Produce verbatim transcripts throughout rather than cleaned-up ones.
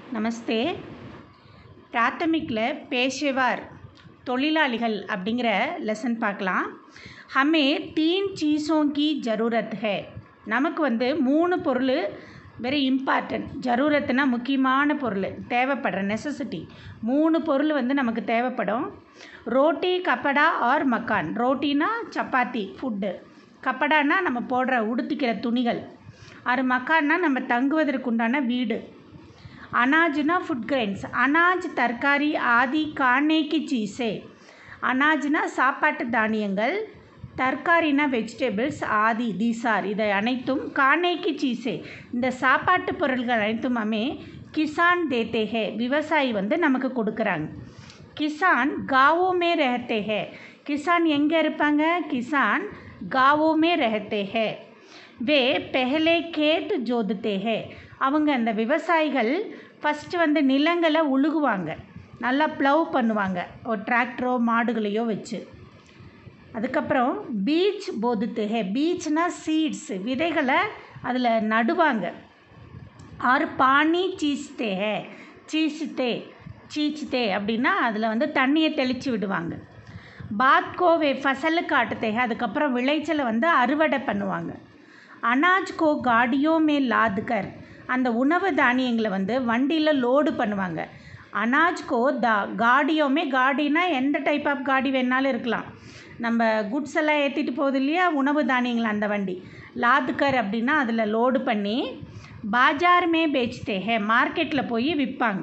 நமஸ்தே. பிராத்தமிக்கில் பேஷேவார் தொழிலாளிகள் அப்படிங்கிற லெசன் பார்க்கலாம். ஹமே தீன் சீஸோं की ज़रूरत है. நமக்கு வந்து மூணு பொருள் வெரி இம்பார்ட்டன்ட். ஜரூரத்துனா முக்கியமான பொருள், தேவைப்படுற நெசசிட்டி. மூணு பொருள் வந்து நமக்கு தேவைப்படும். ரோட்டி, கப்படா ஆர் மக்கான். ரோட்டினா சப்பாத்தி ஃபுட்டு, கப்படானா நம்ம போடுற உடுத்திக்கிற துணிகள், ஆறு மக்கான்னா நம்ம தங்குவதற்கு உண்டான வீடு. अनाजना फूड ग्रेन्स. अनाज तरकारी आदि खाने की चीज़ें. अनाजना சாப்பாட்டு தானியங்கள், தர்காரினா வெஜிடபிள்ஸ், ஆதி தீசார் இதை அனைத்தும், கானேக்கி சீஸே இந்த சாப்பாட்டு பொருள்கள் அனைத்துமே கிசான் தேத்தே ஹே விவசாயி வந்து நமக்கு கொடுக்குறாங்க. கிசான் காவோமே ரஹத்தே ஹே. கிசான் எங்கே இருப்பாங்க? கிசான் காவோமே ரஹத்தே ஹே. வே பெஹலே கேட் ஜோதத்தே ஹே. அவங்க அந்த விவசாயிகள் ஃபஸ்ட்டு வந்து நிலங்களை உழுகுவாங்க, நல்லா ப்ளவ் பண்ணுவாங்க ஒரு டிராக்டரோ மாடுகளையோ வச்சு. அதுக்கப்புறம் பீச் போதுத்து ஹே. பீச்னால் சீட்ஸ், விதைகளை அதில் நடுவாங்க. ஆறு பானி சீஸ்தே ஹே. சீஸ்தே சீச்சுத்தே அப்படின்னா அதில் வந்து தண்ணியை தெளித்து விடுவாங்க. பாத்கோவே ஃபசலு காட்டுத்தே ஹே. அதுக்கப்புறம் விளைச்சலை வந்து அறுவடை பண்ணுவாங்க. அனாஜ்கோ காடியோ மே லாதுகர். அந்த உணவு தானியங்களை வந்து வண்டியில் லோடு பண்ணுவாங்க. அனாஜ்கோ தா காடியோமே, காடினா எந்த டைப் ஆஃப் காடி வேணாலும் இருக்கலாம். நம்ம குட்ஸ் எல்லாம் ஏற்றிட்டு போகுது இல்லையா உணவு தானியங்கள், அந்த வண்டி. லாதுகர் அப்படின்னா அதில் லோடு பண்ணி பாஜார்மே பேச்தே ஹே. மார்க்கெட்டில் போய் விற்பாங்க.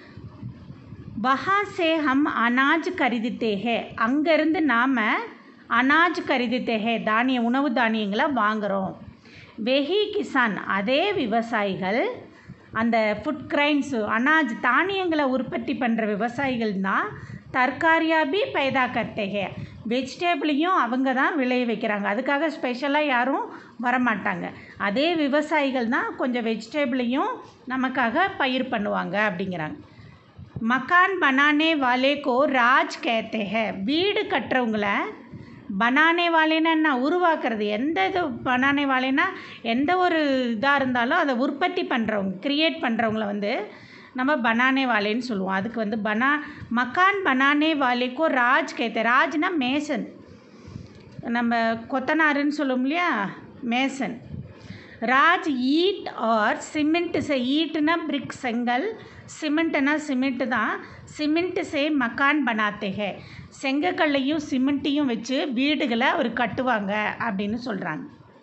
வஹா சே ஹம் அனாஜ் கரிதித்தே ஹே. அங்கேருந்து நாம் அனாஜ் கரிதித்தே ஹே, தானிய உணவு தானியங்களை வாங்குகிறோம். வெஹி கிசான் அதே விவசாயிகள், அந்த ஃபுட் கிரைன்ஸு அனாஜ் தானியங்களை உற்பத்தி பண்ணுற விவசாயிகள் தான் தர்காரியாபி பைதா கர்த்தே ஹே. வெஜிடபிளையும் அவங்க தான் விளைய வைக்கிறாங்க. அதுக்காக ஸ்பெஷலாக யாரும் வரமாட்டாங்க. அதே விவசாயிகள் தான் கொஞ்சம் வெஜிடபிளையும் நமக்காக பயிர் பண்ணுவாங்க அப்படிங்கிறாங்க. மக்கான் பனானே வாலேக்கோ ராஜ் கேத்தே ஹே. வீடு கட்டுறவங்கள பனானே வாலேன்னா என்ன, உருவாக்குறது. எந்த இது பனானே வாலேன்னா எந்த ஒரு இதாக இருந்தாலும் அதை உற்பத்தி பண்ணுறவங்க, க்ரியேட் பண்ணுறவங்கள வந்து நம்ம பனானே வாலேன்னு சொல்லுவோம். அதுக்கு வந்து பனா மக்கான் பனானே வாலேக்கோ ராஜ் கேத்தே. ராஜ்னா மேசன், நம்ம கொத்தனாருன்னு சொல்லுவோம் இல்லையா, மேசன். ராஜ் ஈட் ஆர் சிமெண்ட் சே. ஈட்டுனா பிரிக் செங்கல், சிமெண்ட்டுனா சிமெண்ட்டு தான். சிமெண்ட் சே மக்கான் பனாத்தே ஹே. செங்கக்கல்லையும் சிமெண்ட்டையும் வச்சு வீடுகளை அவர் கட்டுவாங்க அப்படின்னு சொல்கிறாங்க.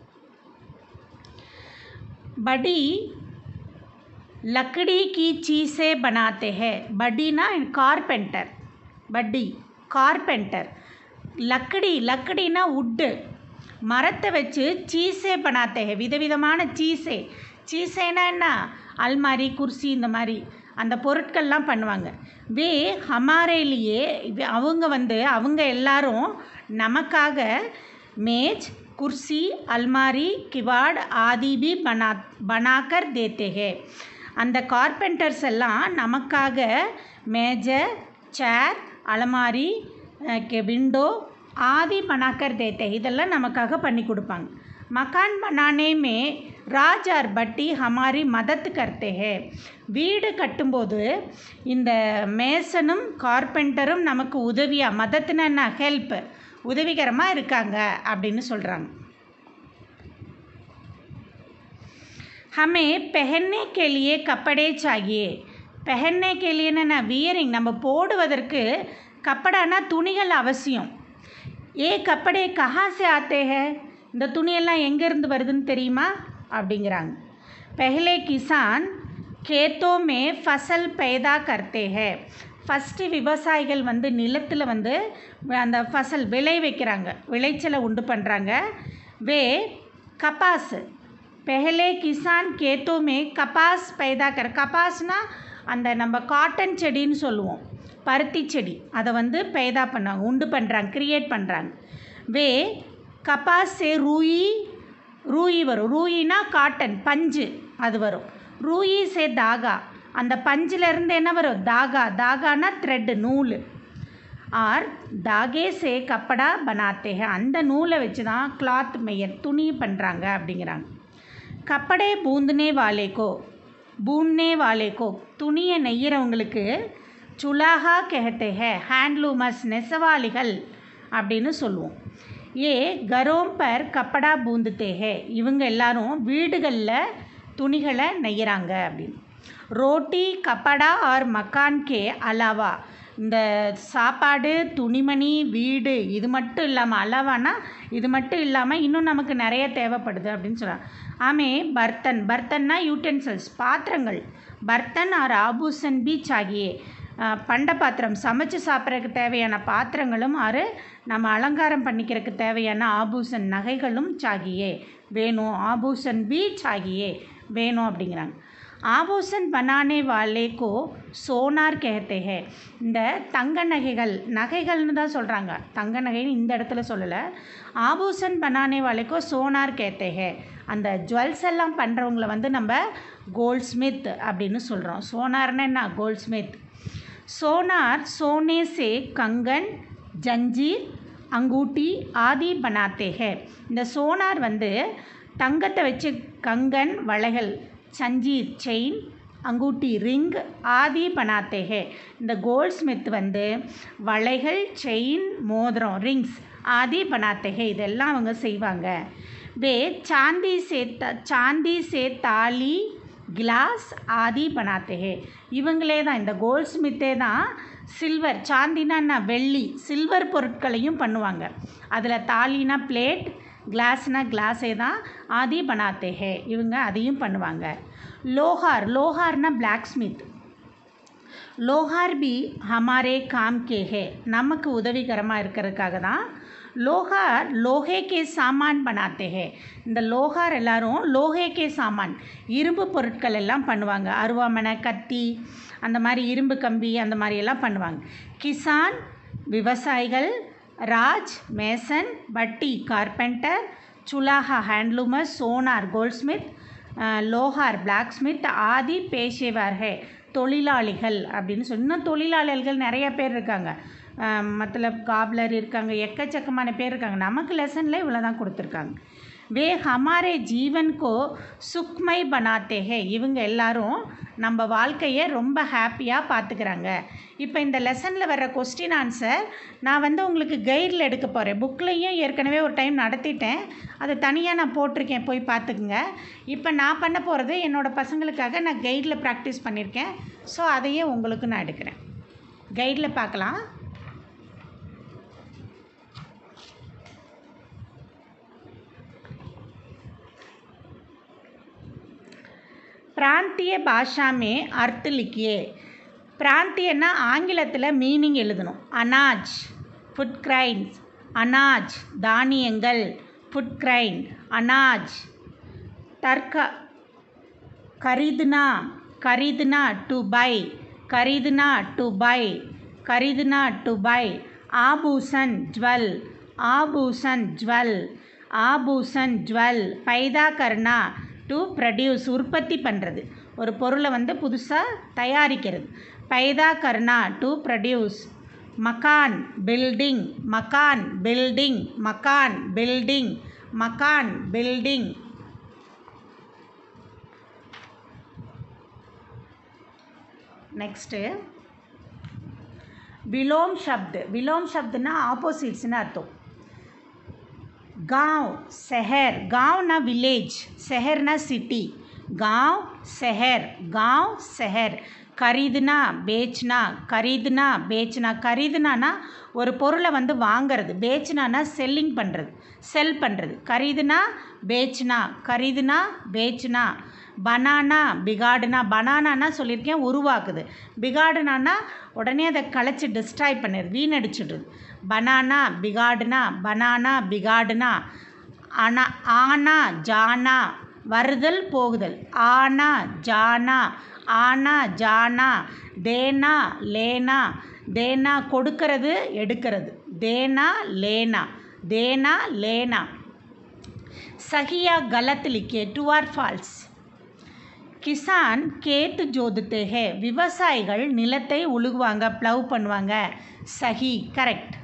படி லக்கடி கி சீஸே பனாத்தே ஹே. படினா கார்பெண்டர், பட்டி கார்பெண்டர். லக்கடி லக்கடினா உட்டு, மரத்தை வச்சு சீஸே பனாத்தே ஹே, விதவிதமான சீஸே. சீஸேனா என்ன, அல்மாரி குர்சி இந்த மாதிரி அந்த பொருட்கள்லாம் பண்ணுவாங்க. வே ஹமாரேலியே அவங்க வந்து அவங்க எல்லாரும் நமக்காக மேஜ் குர்சி அல்மாரி கிவாட் ஆதிபி பனா பனாக்கர் தேத்தே ஹே. அந்த கார்பெண்டர்ஸ் எல்லாம் நமக்காக மேஜர், சேர், அலமாரி, விண்டோ ஆதி பனாக்கர் தேத்தே, இதெல்லாம் நமக்காக பண்ணி கொடுப்பாங்க. மக்கான் பனானே மே ராஜ் ஆர் பட்டி ஹமாரி மதத் கர்த்தே ஹே. வீடு கட்டும்போது இந்த மேசனும் கார்பெண்டரும் நமக்கு உதவியாக, மதத்துனா என்ன, ஹெல்ப், உதவிகரமாக இருக்காங்க அப்படின்னு சொல்கிறாங்க. ஹமே பெஹன்னே கேலியே கப்படே சாகியே. பெஹன்னே கேலியேன்னா வியரிங், நம்ம போடுவதற்கு. கப்படானா துணிகள் அவசியம். ஏ கப்படே கஹா சே ஆத்தே ஹே. இந்த துணியெல்லாம் எங்கேருந்து வருதுன்னு தெரியுமா அப்படிங்கிறாங்க. பெஹலே கிசான் கேத்தோ மே ஃபசல் பைதா கர்த்தே ஹே. ஃபஸ்ட்டு விவசாயிகள் வந்து நிலத்தில் வந்து அந்த ஃபசல் விளை வைக்கிறாங்க, விளைச்சலை உண்டு பண்ணுறாங்க. வே கபாஸ் பெஹலே கிசான் கேத்தோ மே கபாஸ் பைதா கர். கபாஸ்னால் அந்த நம்ம காட்டன் செடின்னு சொல்லுவோம், பருத்தி செடி, அதை வந்து பைதா பண்ணாங்க, உண்டு பண்ணுறாங்க, க்ரியேட் பண்ணுறாங்க. வே கபாஸ் சே ரூயி, ரூயி வரும். ரூயினா காட்டன் பஞ்சு, அது வரும். ரூயி சே தாகா, அந்த பஞ்சிலேருந்து என்ன வரும், தாகா. தாகானா த்ரெட்டு, நூல். ஆர் தாகே சே கப்படா பனாத்தே ஹே. அந்த நூலை வச்சு தான் கிளாத் மெய்யர், துணி பண்ணுறாங்க அப்படிங்கிறாங்க. கப்படே பூந்தனே வாலேக்கோ பூன்னே வாலேக்கோ துணியை நெய்கிறவங்களுக்கு சுலாஹா கெஹத்தே ஹே ஹேண்ட்லூமர்ஸ் நெசவாளிகள் அப்படின்னு சொல்லுவோம். ஏ கரோம் பர் கப்படா பூந்துத்தே ஹே இவங்க எல்லாரும் வீடுகளில் துணிகளை நெய்கிறாங்க அப்படின்னு. ரோட்டி கப்படா ஆர் மக்கான் கே அலாவா இந்த சாப்பாடு துணிமணி வீடு இது மட்டும் இல்லாமல் அலாவானா இது மட்டும் இல்லாமல் இன்னும் நமக்கு நிறைய தேவைப்படுது அப்படின்னு சொல்கிறாங்க. ஆமே பர்த்தன் பர்த்தன்னா யூட்டென்சில்ஸ் பாத்திரங்கள் பர்த்தன் ஆர் ஆபூசன் பி சாகியே பண்ட பாத்திரம் சமைச்சு சாப்பிட்றதுக்கு தேவையான பாத்திரங்களும் ஆறு நம்ம அலங்காரம் பண்ணிக்கிறதுக்கு தேவையான ஆபூசன் நகைகளும் சாகியே வேணும். ஆபூசன் பி சாகியே வேணும் அப்படிங்கிறாங்க. ஆபூசன் பனானே வாலேக்கோ சோனார் கெஹத்தே ஹே இந்த தங்க நகைகள் நகைகள்னு தான் சொல்கிறாங்க, தங்க நகைன்னு இந்த இடத்துல சொல்லலை. ஆபூசன் பனானே வாலேக்கோ சோனார் கெஹத்தே ஹே அந்த ஜுவல்ஸ் எல்லாம் பண்ணுறவங்கள வந்து நம்ம கோல்ட் ஸ்மித் அப்படின்னு சொல்கிறோம். சோனார்னா என்ன? Goldsmith. சோனார் சோனே சே கங்கன் ஜஞ்சீர் அங்கூட்டி ஆதி பனாத்தே ஹே இந்த சோனார் வந்து தங்கத்தை வச்சு கங்கன் வளைகள் சஞ்சீர் செயின் அங்கூட்டி ரிங் ஆதி பனாத்தே ஹே இந்த கோல்ட் ஸ்மித் வந்து வளைகள் செயின் மோதிரம் ரிங்ஸ் ஆதி பனாத்தே ஹே இதெல்லாம் அவங்க செய்வாங்க. வே சாந்தி சே த சாந்தி சே தாலி கிளாஸ் ஆதி பனாத்தே ஹே இவங்களே தான் இந்த கோல்ட் ஸ்மித்தே தான் சில்வர் சாந்தினா என்ன வெள்ளி சில்வர் பொருட்களையும் பண்ணுவாங்க. அதில் தாலினா பிளேட் கிளாஸ்னால் கிளாஸே தான் ஆதி பனாத்தே ஹே இவங்க அதையும் பண்ணுவாங்க. லோஹார் லோஹார்னா பிளாக் ஸ்மித் லோஹார் பி ஹமாரே காம் கே ஹே நமக்கு உதவிகரமாக இருக்கிறதுக்காக தான். லோஹார் லோஹே கே சாமான் பனாத்தே ஹே இந்த லோஹார் எல்லாரும் லோஹே கே சாமான் இரும்பு பொருட்கள் எல்லாம் பண்ணுவாங்க. அருவாமனை கத்தி அந்த மாதிரி இரும்பு கம்பி அந்த மாதிரி எல்லாம் பண்ணுவாங்க. கிசான் விவசாயிகள் ராஜ் மேசன் பட்டி கார்பெண்டர் சுலாஹா ஹேண்ட்லூமர் சோனார் கோல்ட்ஸ்மித் லோஹார் பிளாக் ஸ்மித் ஆதி பேஷேவர் ஹே தொழிலாளிகள் அப்படின்னு சொல்லி இன்னும் தொழிலாளர்கள் நிறைய பேர் இருக்காங்க. மத்தலப் காப்லர் இருக்காங்க எக்கச்சக்கமான பேர் இருக்காங்க. நமக்கு லெசனில் இவ்வளோ தான் கொடுத்துருக்காங்க. வே ஹமாரே ஜீவன் கோ சுக்மை பனாத்தே ஹே இவங்க எல்லாரும் நம்ம வாழ்க்கையை ரொம்ப ஹாப்பியாக பார்த்துக்கிறாங்க. இப்போ இந்த லெசனில் வர்ற கொஸ்டின் ஆன்சர் நான் வந்து உங்களுக்கு கைடில் எடுக்க போகிறேன். புக்லேயும் ஏற்கனவே ஒரு டைம் நடத்திட்டேன், அதை தனியாக நான் போட்டிருக்கேன், போய் பார்த்துக்குங்க. இப்போ நான் பண்ண போகிறது என்னோடய பசங்களுக்காக நான் கைடில் ப்ராக்டிஸ் பண்ணியிருக்கேன். ஸோ அதையே உங்களுக்கு நான் எடுக்கிறேன். கைடில் பார்க்கலாம். பிராந்திய பாஷாமே அர்த்த லிக்கியே பிராந்தியன்னா ஆங்கிலத்தில் மீனிங் எழுதணும். அனாஜ் ஃபுட் கிரைன்ஸ் அனாஜ் தானியங்கள் ஃபுட் கிரைன் அனாஜ் தர்க கரிதுனா கரிதுனா டு பை கரிதுனா டு பை கரிதுனா டு பை ஆபூசன் ஜுவல் ஆபூசன் ஜுவல் ஆபூசன் ஜுவல் பைதா கர்னா டு ப்ரொடியூஸ் உற்பத்தி பண்ணுறது ஒரு பொருளை வந்து புதுசாக தயாரிக்கிறது. பைதா கர்னா டு ப்ரொடியூஸ் மக்கான் பில்டிங் மக்கான் பில்டிங் மக்கான் பில்டிங் மக்கான் பில்டிங் நெக்ஸ்ட்டு விலோம் ஷப்து விலோம் ஷப்துன்னா ஆப்போசிட்ஸ்னு அர்த்தம். गांव शहर गांव ना विलेज शहर ना सिटी गांव शहर गांव शहर खरीदना बेचना खरीदना बेचना खरीदना ஒரு பொருளை வந்து வாங்கிறது बेचना செல்லிங் பண்ணுறது செல் பண்ணுறது खरीदना बेचना खरीदना बेचना பனானா பிகாடுனா பனானானா சொல்லியிருக்கேன் உருவாக்குது பிகாடுனானா உடனே அதை களைச்சி டிஸ்ட்ராய் பண்ணிடுது வீணடிச்சிடுது. பனானா பிகாடுனா பனானா பிகாடுனா ஆனா ஆனா ஜானா வருதல் போகுதல் ஆனா ஜானா ஆனா ஜானா தேனா லேனா தேனா கொடுக்கறது எடுக்கிறது தேனா லேனா தேனா லேனா. சஹியா கலத் லிக்கே ட்ரூ ஆர் ஃபால்ஸ். கிசான் கேத் ஜோதுத்தே ஹே விவசாயிகள் நிலத்தை உழுகுவாங்க ப்ளவ் பண்ணுவாங்க. சஹி கரெக்ட்.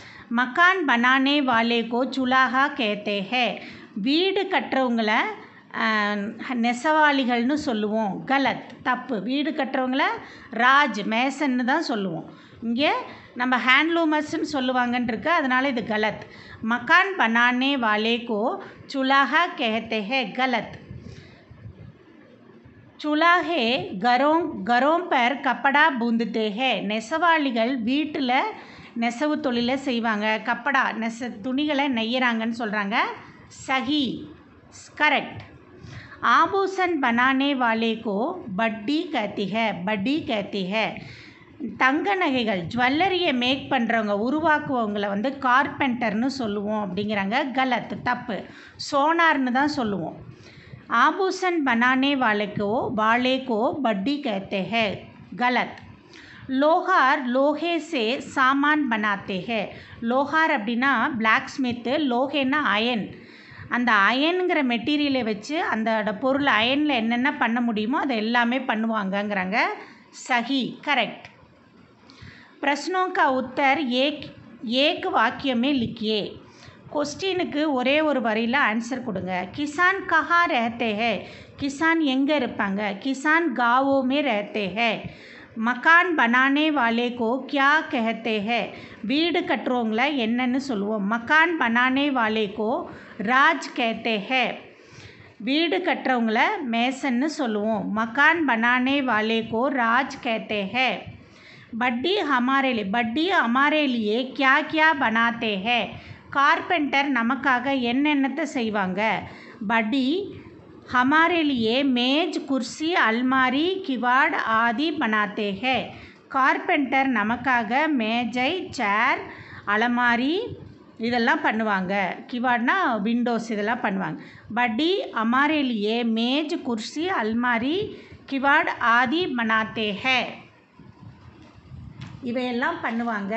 மக்கான் பனானே வாலே கோ சுலாஹா கேத்தே ஹே வீடு கட்டுறவங்கள நெசவாளிகள்னு சொல்லுவோம். கலத், தப்பு. வீடு கட்டுறவங்கள ராஜ், மேசன்னு தான் சொல்லுவோம். இங்கே நம்ம ஹேண்ட்லூமர்ஸ்ன்னு சொல்லுவாங்கன்னு இருக்கு, அதனால் இது கலத். மக்கான் பனானே வாலே கோ சுலாஹா கஹத்தே ஹே, கலத். சுலாஹே கரோம் கரோம் பர் கப்படா பூந்துத்தே ஹே, நெசவாளிகள் வீட்டில் நெசவு தொழிலை செய்வாங்க. கப்படா நெச துணிகளை நெய்யறாங்கன்னு சொல்கிறாங்க. சஹி, கரெக்ட். ஆபூசன் பனானே வாலே கோ பட்டி कहती है, பட்டி कहती है. தங்க நகைகள் ஜுவல்லரியை மேக் பண்ணுறவங்க, உருவாக்குவவங்களை வந்து கார்பெண்டர்னு சொல்லுவோம் அப்படிங்கிறாங்க. கலத், தப்பு. சோனார்னு தான் சொல்லுவோம். ஆபூசன் பனானே வாலே கோ வாலே கோ பட்டி कहते हैं, गलत. लोहार लोहे से सामान बनाते हैं. லோஹார் அப்படின்னா பிளாக் ஸ்மித்து, லோஹேன்னா அயன். அந்த அயனுங்கிற மெட்டீரியலை வச்சு அந்த பொருள் அயனில் என்னென்ன பண்ண முடியுமோ அதை எல்லாமே பண்ணுவாங்கங்கிறாங்க. சஹி, கரெக்ட். प्रश्नों का उत्तर एक एक वाक्य में लिखिए. கொஸ்டினுக்கு ஒரே ஒரு வரியில் ஆன்சர் கொடுங்க. கிசான் கஹா ரஹத்தே ஹே, கிசான் எங்கே இருப்பாங்க? கிசான் गाँवों में रहते हैं. மக்கான் பனானே வாலே கோ கியா கஹத்தே ஹே, வீடு கட்டுறவங்கள என்னன்னு சொல்லுவோம்? மக்கான் பனானே வாலே கோ ராஜ் கஹத்தே ஹே, வீடு கட்டுறவங்கள மேசன்னு சொல்லுவோம். மக்கான் பனானே வாலே கோ ராஜ் கஹத்தே ஹே. बड्डी हमारे लिए बड्डी हमारे लिए क्या क्या बनाते हैं, கார்பெண்டர் நமக்காக என்னென்னத்தை செய்வாங்க? பட்டி हमारे लिए मेज कुर्सी अलमारी किवाड़ आदि बनाते हैं. கார்பெண்டர் நமக்காக மேஜை, சேர், அலமாரி இதெல்லாம் பண்ணுவாங்க. கிவாட்னா விண்டோஸ், இதெல்லாம் பண்ணுவாங்க. பட்டி हमारे लिए मेज कुर्सी अलमारी किवाड़ आदि बनाते हैं, இவையெல்லாம் பண்ணுவாங்க.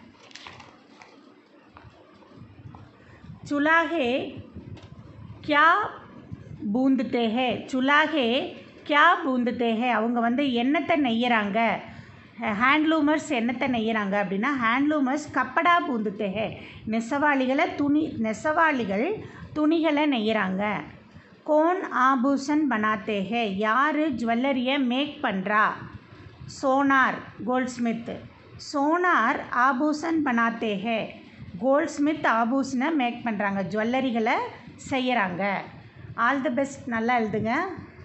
சுலாஹே கியா பூந்துத்தே ஹே, சுலாஹே கியா பூந்துத்தே ஹே, அவங்க வந்து என்னத்தை நெய்யறாங்க? ஹேண்ட்லூமர்ஸ் என்னத்தை நெய்யறாங்க அப்படின்னா, ஹேண்ட்லூமர்ஸ் கப்படா பூந்துத்தே ஹே, நெசவாளிகளை துணி நெசவாளிகள் துணிகளை நெய்யறாங்க. கோன் ஆபூஷன் பனாத்தே ஹே, யார் ஜுவல்லரியை மேக் பண்ணுறா? சோனார், கோல்ட்ஸ்மித். சோனார் ஆபூஷன் பனாத்தே ஹே, கோல்ட்ஸ்மித் ஆபூஷனை மேக் பண்ணுறாங்க, ஜுவல்லரிகளை செய்கிறாங்க. ஆல் தி பெஸ்ட், நல்லா எழுதுங்க.